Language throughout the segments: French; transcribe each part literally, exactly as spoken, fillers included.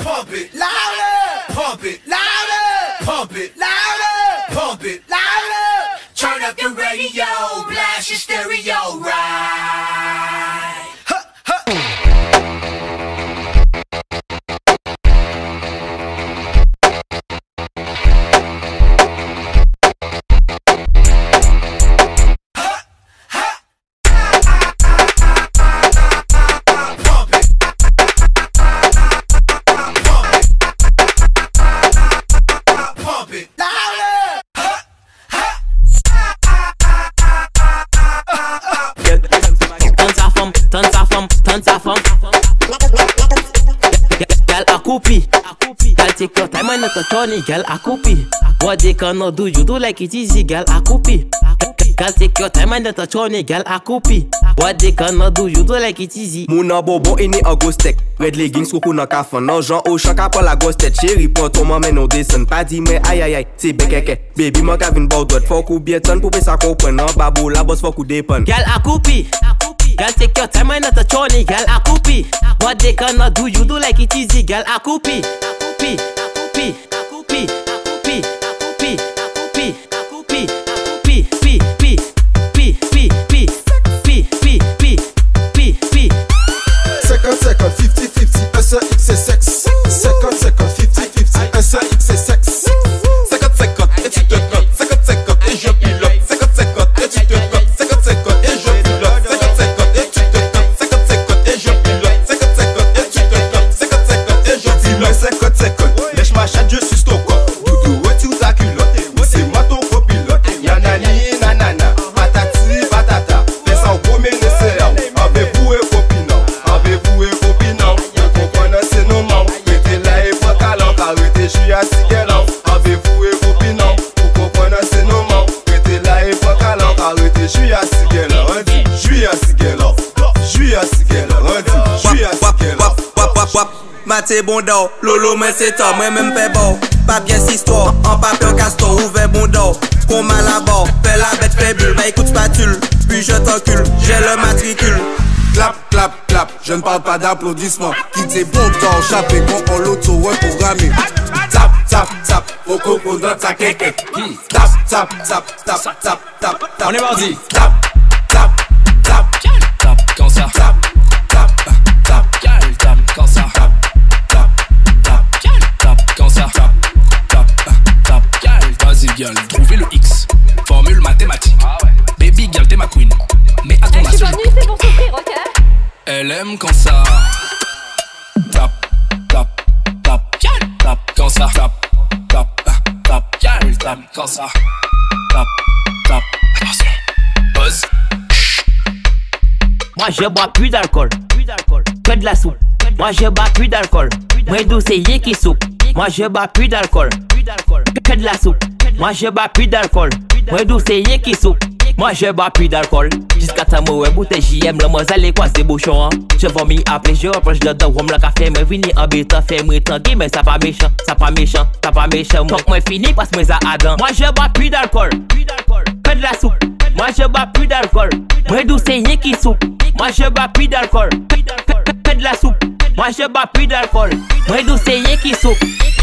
pump it louder, pump it louder, pump it louder, pump it louder. Turn up the radio, blast your stereo, right? Huh, huh. Girl akupi, girl take your time and not a Johnny. Girl akupi, what they cannot do you do like it easy. Girl akupi, girl take your time and not a Johnny. Girl akupi, what they cannot do you do like it easy. Mouna bobo ene a ghost tech. Red leggings koko nan kafan. Nan jan au chak a pa la ghost tête. Chéri pon ton man men nou desen. Pa di men ay ay ay, c'est bekeke. Baby man kavin bout dot. Fok ou bietan pou pe sa kompren. Nan babo la boss fok ou depan. Girl akupi, girl take your time and not a Johnny. Girl akupi, what they cannot do you do like it easy. Girl akupi, akupi, akupi, akupi, akupi, akupi, akupi, akupi, akupi, pi, pi, pi, pi, pi, pi, pi, pi, pi, pi. cinquante cinquante, fifty fifty, S X c'est sexe. cinquante cinquante, fifty fifty, S X c'est sexe. cinquante cinquante et tu te cotes, cinquante cinquante et je pilote, cinquante cinquante et tu te cotes, cinquante cinquante et je pilote, cinquante cinquante et tu te cotes, cinquante cinquante et je pilote, cinquante cinquante et tu te cotes, cinquante cinquante et je pilote, cinquante cinquante, lèche ma chatte, je suis ton corps, doudou et tu ta culotte, c'est moi ton copilote, yanani nanana, patati patata, fais ça au premier essai, avez-vous et copinant, avez-vous et copinant, vous comprenez c'est nos mains, mettez là et pas talent, arrêtez, je suis assis galant, avez-vous et copinant, vous comprenez c'est nos mains, mettez là et pas talent, arrêtez, je suis assis galant, je suis assis galant, je suis assis galant, je suis assis galant. Maté bon d'or, lolo men c'est toi, moi même fait bon. Pas bien si histoire, en papier castor, ouvert bon d'or. Qu'on mal à bord, fais la bête fait bulle, bah écoute spatule, puis je t'encule, j'ai le matricule. Clap, clap, clap, je ne parle pas d'applaudissements. Qui dit bon temps, chaper, qu'on en l'auto reprogrammé. Tap, tap, tap, au coco dans ta quéquette. Tap, tap, tap, tap, tap, tap, tap. On est mardi. Tap, tap, tap, Tap, comme ça. tap, tap, tap, Gal, tap, comme ça. tap, tap, tap. Tap, comme ça. Tap, tap, tap, gal. Vas-y, gal, trouvez le X. Formule mathématique. Baby, gal, t'es ma queen. Mais à ton Je suis insu. venue, c'est pour souffrir, ok? Elle aime quand ça. Tap, tap, tap, gal. Tap, comme ça. Tap, tap, tap, gal. Tap, comme ça. Tap, tap. Attention. Buzz. Moi je bois plus d'alcool, que de la soupe. Moi je bois plus d'alcool, moi d'où c'est yé qui soupe. Moi je bois plus d'alcool, que de la soupe. Moi je bois plus d'alcool, moi d'où c'est yé qui soupe. Moi je bois plus d'alcool, jusqu'à ta mouille bouteille J M. Le mozal est quoi c'est bouchon. Je vomis après je reproche de dos. Rome le café me vini en béton. Fait moi tranquille mais ça pas méchant. Ça pas méchant, ça pas méchant. Donc moi fini parce que ça Adam. Moi je bois plus d'alcool, que de la soupe. Moi je bois plus d'alcool, moi d'où c'est yé qui soupe. Moi je bois plus d'alcool, que, que de la soupe. Moi je bois plus d'alcool, moi d'où c'est yé qui soupe.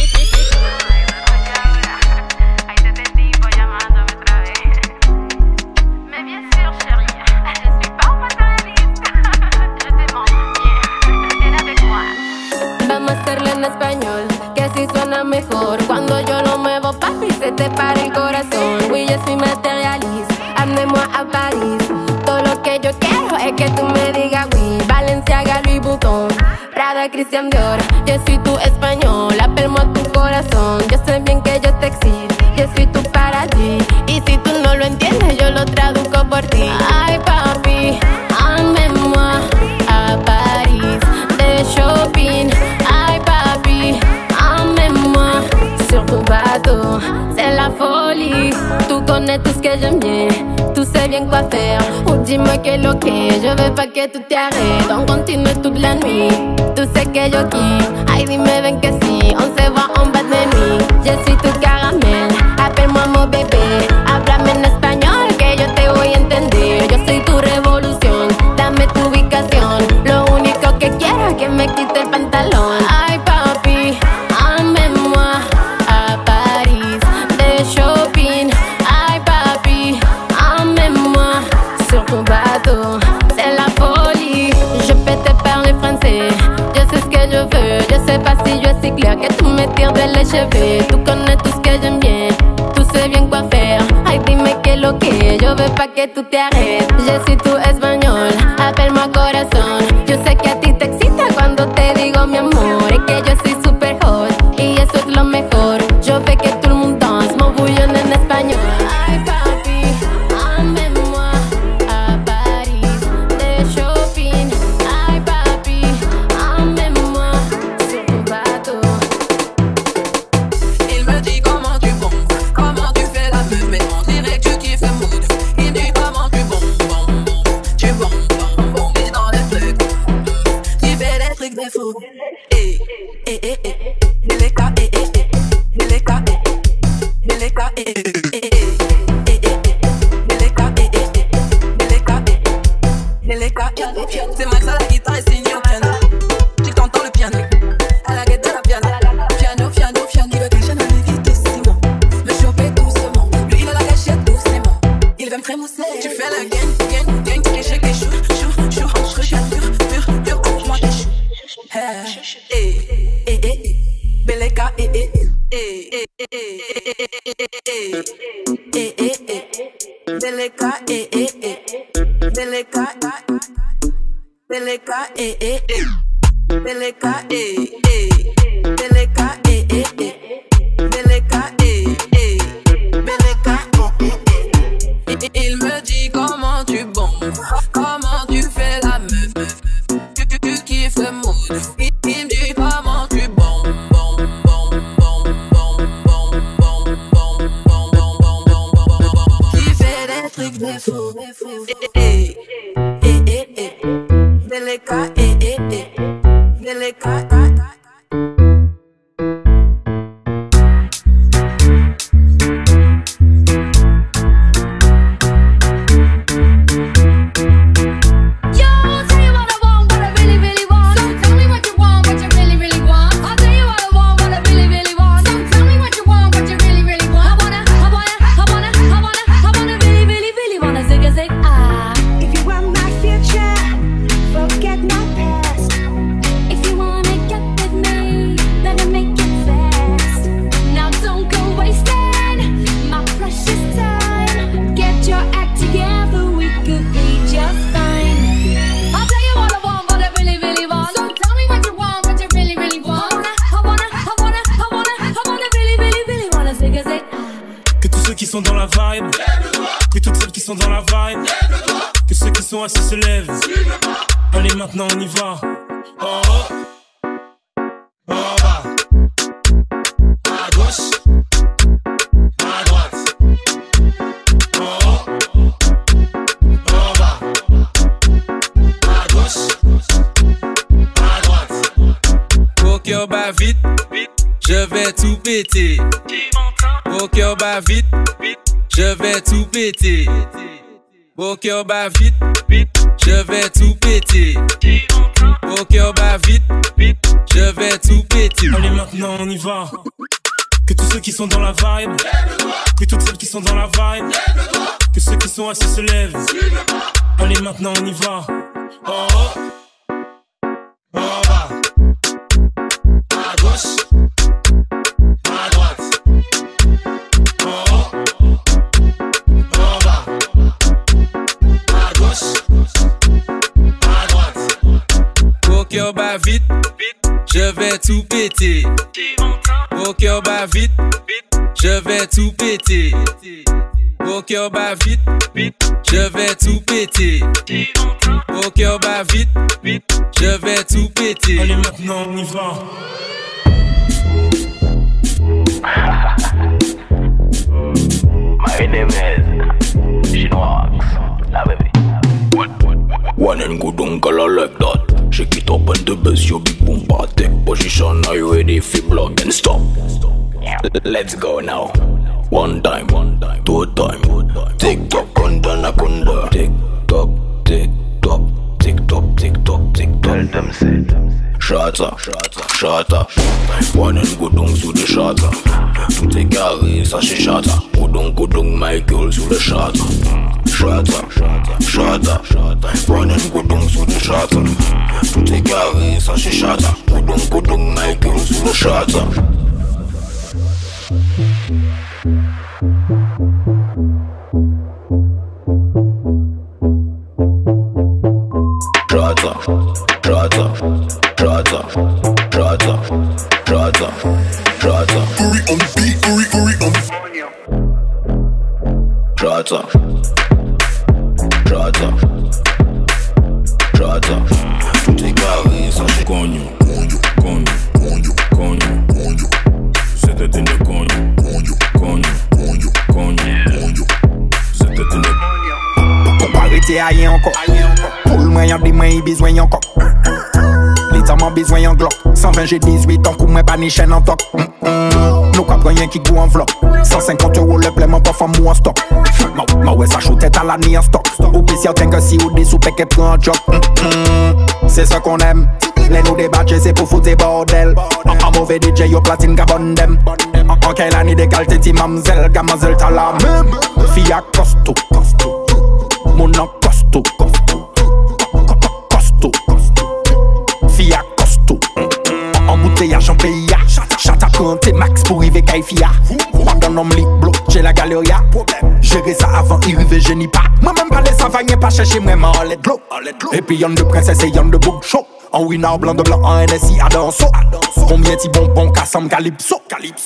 Vamos a hacerlo en español, que así suena mejor. Cuando yo lo muevo, papi, se te para el corazón. Oui, je suis matérialiste, amenez-moi à Paris. Todo lo que yo quiero es que tú me digas oui. Balenciaga, Louis Vuitton, Prada, Christian Dior. Yo soy tu español, appelle-moi tu corazón. Yo sé bien que yo te excito, yo soy tu paradis. Y si tú no lo entiendes, yo lo traduzco por ti. Ay, papi, amenez-moi à Paris, de shopping. Ay, papi, emmène-moi sur ton bateau, c'est la folie. Tu connais tout ce que j'aime bien, tu sais bien quoi faire. Ou dis-moi que lo que, je veux pas que tu t'arrêtes. On continue toute la nuit, tu sais que yo kiffe. Ay, dime ven que si, on se voit en bas de nuit. Je suis tu caramel, appelle-moi mon bébé. Háblame en español que yo te voy a entender. Yo soy tu revolución, dame tu ubicación. Lo único que quiero es que me quite el pantalón. Ay, papi, sais pas si je suis clair, que tu me tires de les cheveux. Tu connais tout ce que j'aime bien, tu sais bien quoi faire. Ay, dime que lo que, yo veux pas que tu te arrêtes. Je suis tout espagnol, appelle-moi corazón. Yo sé que a ti te excita cuando te digo mi amor. Es que yo soy super hot y eso es lo mejor. Yo ve que todo el mundo danse, mon bouillon en español. Ay, papi, emmène-moi à Paris, de shopping. Ay, papi, emmène-moi sur ton bateau. Il me dit comment tu bombes, comment tu fais la meuf, mais on dirait que tu kiffes le mood. Il me dit comment tu bombes, bombes, bombes, tu bombes, bombes, bombes, et dans les trucs, tu fais des trucs de fou. Eh, eh, eh, eh, les cas, eh, eh, eh, les cas, eh, les cas, eh, eh, eh, eh, eh, eh, les cas, eh, eh, eh, les cas, eh, les cas, c'est Max à la guitare et Signé au piano. Tu t'entends le piano, à la guette de la piano, piano, piano, piano. Il veut que je navigue vitessimo, me choper doucement. Lui il a la gâchette doucement, il veut me trémousser. Tu fais le gang, gang, gang, kéché, kéchou, chou, chou, chou, chou, pur, pur, pur, pur, moi kéchou. Eh, eh, eh, eh, Beleka, eh, eh, eh, eh, eh, eh, eh, eh, eh, Beleka, eh, eh, eh, Beleka, Beleka, eh, eh, eh, Beleka, eh, eh, Beleka, eh, eh, eh, Beleka, eh, eh, Beleka, eh, eh. Il me dit comment tu bombes, comment tu fais la meuf, tu, tu, tu kiffes le mood. Il, il me dit comment tu bombes, bombes, bombes, bombes, bombes, bombes, bombes, bombes, bombes, bombes, bombes, bombes, qui fait des trucs de fou. Eh, eh, eh, eh, Beleka, eh, eh, eh, Beleka. Dans la vibe, que toutes celles qui sont dans la vibe, que ceux qui sont assis se lèvent. Allez, maintenant on y va. En haut, en bas, à gauche, à droite. En haut, en bas, à gauche, à droite. Au cœur bat vite, je vais tout péter. Au cœur bat vite, je vais tout péter. Au cœur bat vite, je vais tout péter. Au cœur bat vite, je vais tout péter. Allez, maintenant on y va. Que tous ceux qui sont dans la vibe, que toutes celles qui sont dans la vibe, que ceux qui sont assis se lèvent. Allez, maintenant on y va. En haut, en bas, à gauche, à droite. En haut, en bas, à gauche, à droite. Au cœur bat vite, je vais tout péter. Au cœur bat vite, je vais tout péter. Au cœur bat vite, je vais tout péter. Au cœur bat vite, je vais tout péter. Allez, maintenant on y va. My name is Chinois, la baby. One and good uncle, I like that. Shake it up and the bass, your big boom part. Take position, are you ready? Flip block and stop. Let's go now. One time, one time, two time. Tick tock, kunda na kunda. Tick tock, tick tock, tick tock, tick tock, tick tock. Tell them say. Shata, shata, shata. One and good on sous le shata. Tout est carré, ça c'est shata. Goudon, goudon, Michael sous le shata. Shata, shata, shata. One and good on sous le shata. Tout est carré, ça c'est shata. Goudon, goudon, Michael Shut up. Shut up, shut up, shut up, shut up, shut up, shut up. Hurry on the beat, hurry, hurry on the Shut up, shut up, shut up. Tout est carré, ça c'est cognon, cognon, cognon, cognon, cognon. C'était une cognon, cognon, cognon, cognon. C'était une cognon. Pour pas arrêter à rien encore. Pour le moyen des mains, il besoin encore. L'état m'a besoin en glock. cent vingt j'ai dix-huit ans, pour moi pas ni chaîne en toc. Nous cap rien qui goût en vlog. cent cinquante euros le pleinement pas femme ou en stock. Ma ouais ça chou tête à la ni en stock. Ou pis si t'en que si ou des sous paquet en job. C'est ça qu'on aime. Les nous débattre c'est pour foutre des bordel. En mauvais D J yo platine gabon dem. En quelle année dégalte ti mamzelle. Gamazelle t'as la même. Fille à costaud. Mon en costaud. Costaud. Fille à costaud. Embouteillage en pays. Chata quand max pour river Kaifia. Pardon homme lit bloc chez la galeria. Gérer ça avant y river je n'y pas. Moi même pas les savagnes pas chercher moi en let glow. Et puis y'en de princesse et y'en de book show. En winner blanc de blanc en N S I à danso. Combien ti bonbons cassam calypso.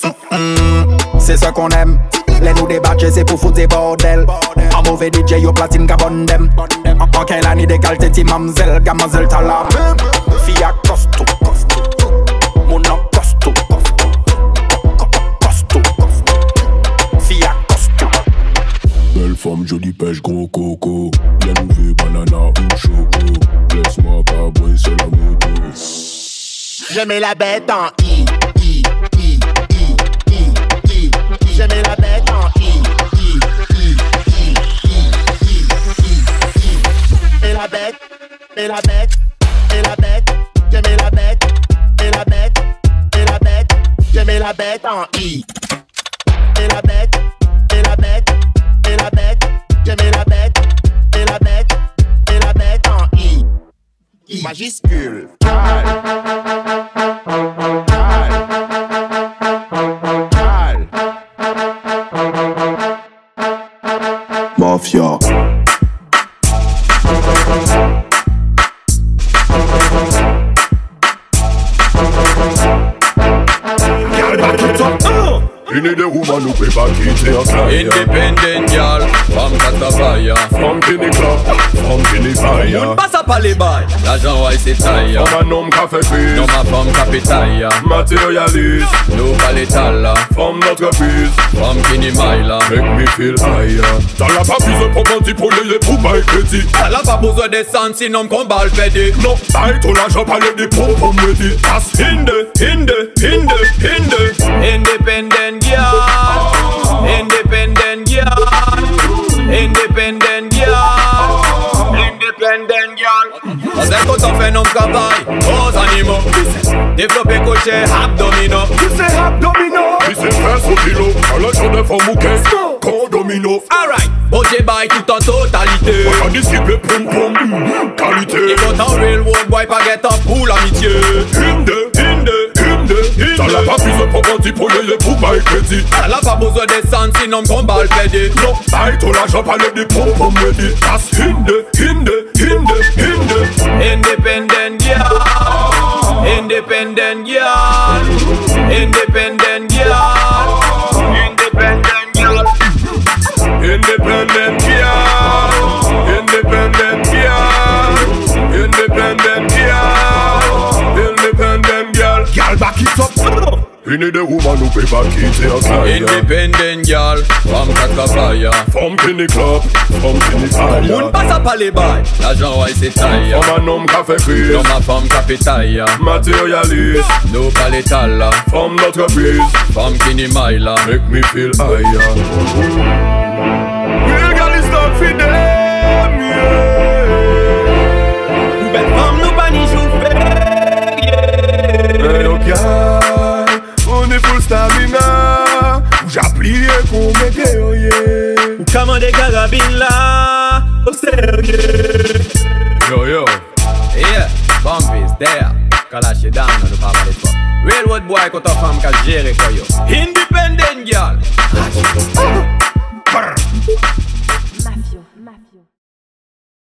C'est ça qu'on aime. Les nous débattre c'est pour foutre des bordel. En mauvais D J yo platine gabon dem. En quelle année dégalte ti mamzelle. Gamazelle t'as la même. Fille à costaud. Mon en costaud. Costaud. Fille à costaud. Belle femme, jolie pêche, gros coco. Y'a nouveau banana ou choco. Laisse-moi pas boire, c'est la moto. Je mets la bête en I, I, I, I, I, I. Je mets la bête en I, I, I, I, I, I, I. Et la bête, et la bête, et la bête. Je mets la bête, et la bête, et la bête. Je mets la bête en I. Et la bête, et la bête, et la bête. Je mets la bête, et la bête, et la bête en I. I. Majuscule. Mafia. Une idée woman nous peut pas quitter un carrière. Independent girl, femme katapaya. Femme qui n'est club, femme qui n'est fire. On passe à pas les bails, l'argent ouais c'est taille. Femme un homme qui fait prise. Non ma femme capitaille. Matérialiste, nous pas l'étal là. Femme d'entreprise, femme qui n'est maille là. Make me feel higher. T'as la pas besoin pour mentir pour les pour bail crédit. T'as la pas besoin de descendre sinon combat le pédé. Non, bail tout l'argent pas les pour pour me dire. As hinde, hinde, hinde, hinde. Independent girl, independent girl, independent girl, independent girl. Parce que quand on fait nos travail, aux animaux, développer cocher abdominaux. Tu sais abdominaux. Tu sais faire son kilo, à la journée de forme ou qu'est-ce condomino. Alright, budget buy tout en totalité. On a disciple poum poum, qualité. Et quand on real world boy pas get up pour l'amitié. Hinde, hinde, hinde, hinde. T'as la pas besoin pour mentir pour les pour bail crédit. T'as la pas besoin de descendre sinon combat le pédé. Non, bail tout l'argent pas les pour pour me dire. As hinde, hinde, hinde, hinde. Independent girl, independent girl, independent girl, independent girl, independent girl, independent girl, independent girl, independent girl. Girl back it up. Une idée woman nous peut pas quitter un carrière. Independent girl, femme katapaya. Femme qui n'est club, femme qui n'est fire. On passe à pas les bails, l'argent ouais c'est taille. Femme un homme qui fait crise. Non ma femme capitaille. Matérialiste, nous pas l'étal là. Femme d'entreprise, femme qui n'est maille là. Make me feel higher. Real girl is not for them, yeah. Belle femme nous pas ni jouer, yeah. Hey, ok. On est full stamina. J'applique qu'on m'aide, oh yeah. Ou commander carabine là, au sérieux. Yo yo, yeah, bump is there. Kalash it down on the power of the fuck. Railroad boy, kote fam ka jere kwa yo. Independent